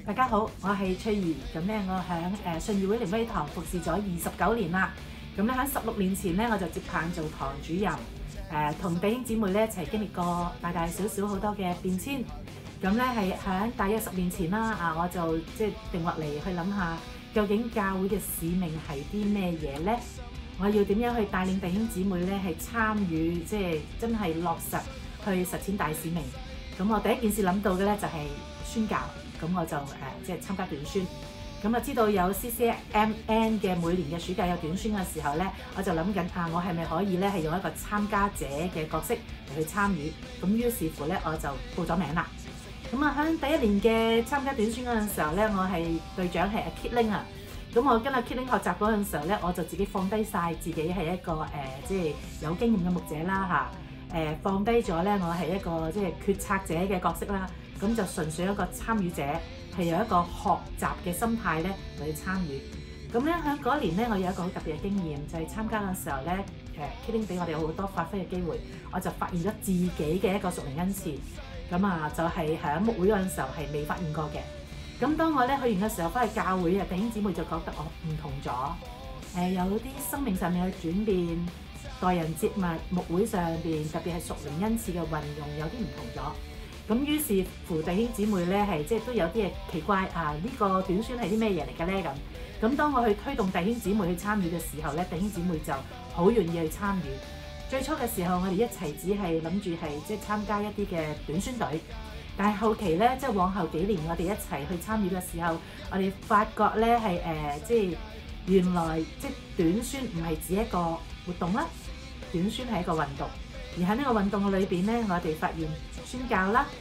大家好，我係翠兒。咁咧，我喺信義會靈威堂服侍咗29年啦。咁咧喺16年前咧，我就接棒做堂主任。同弟兄姊妹咧一齊經歷過大大小小好多嘅變遷。咁咧係喺大約10年前啦，我就定落嚟去諗下，究竟教會嘅使命係啲咩嘢咧？我要點樣去帶領弟兄姊妹咧係參與，真係落實去實踐大使命。咁我第一件事諗到嘅咧就係宣教。咁我就參加短宣，咁啊知道有 CCMN 嘅每年嘅暑假有短宣嘅時候咧，我就諗緊我係咪可以咧係用一個參加者嘅角色嚟去參與？咁於是乎咧我就報咗名啦。咁啊喺第一年嘅參加短宣嗰陣時候咧，我係隊長係阿 Kitling 啊。咁我跟阿 Kitling 學習嗰陣時候咧，我就自己放低晒自己係一個有經驗嘅牧者啦嚇，放低咗咧我係一個決策者嘅角色啦。咁就純粹一個參與者，係有一個學習嘅心態咧嚟去參與。咁咧喺嗰年咧，我有一個好特別嘅經驗，就係參加嘅時候咧，Kitling 俾我哋好多發揮嘅機會，我就發現咗自己嘅一個屬靈恩賜。咁就係喺牧會嗰陣時候係未發現過嘅。咁當我咧去完嘅時候，翻去教會弟兄姊妹就覺得我唔同咗，有啲生命上面嘅轉變，待人接物，牧會上邊特別係屬靈恩賜嘅運用有啲唔同咗。咁於是乎弟兄姊妹咧係都有啲嘢奇怪呢個短宣係啲咩嘢嚟嘅咧咁。當我去推動弟兄姊妹去參與嘅時候咧，弟兄姊妹就好願意去參與。最初嘅時候我哋一齊只係諗住係參加一啲嘅短宣隊，但係後期咧往後幾年我哋一齊去參與嘅時候，我哋發覺咧係原來短宣唔係只一個活動啦，短宣係一個運動。而喺呢個運動嘅裏邊咧，我哋發現宣教啦、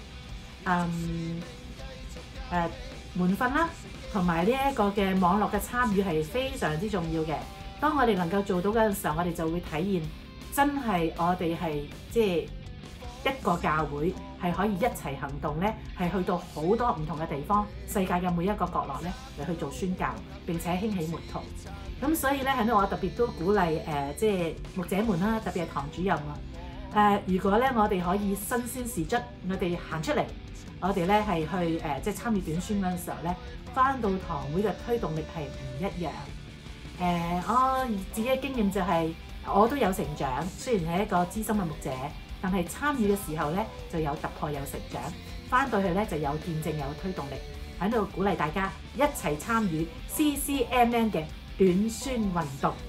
門訓啦，同埋呢一個嘅網絡嘅參與係非常之重要嘅。當我哋能夠做到嗰陣時候，我哋就會體現真係我哋係一個教會係可以一齊行動咧，係去到好多唔同嘅地方，世界嘅每一個角落咧嚟去做宣教，並且興起門徒。咁所以咧喺度我特別都鼓勵牧者們啦，特別係堂主任啊。如果咧我哋可以新鮮事蹟，我哋行出嚟，我哋咧係去參與短宣嗰陣時候咧，返到堂會嘅推動力係唔一樣。我自己嘅經驗就係我都有成長，雖然係一個資深嘅牧者，但係參與嘅時候咧就有突破有成長，返到去咧就有見證有推動力，喺度鼓勵大家一齊參與 CCMN 嘅短宣運動。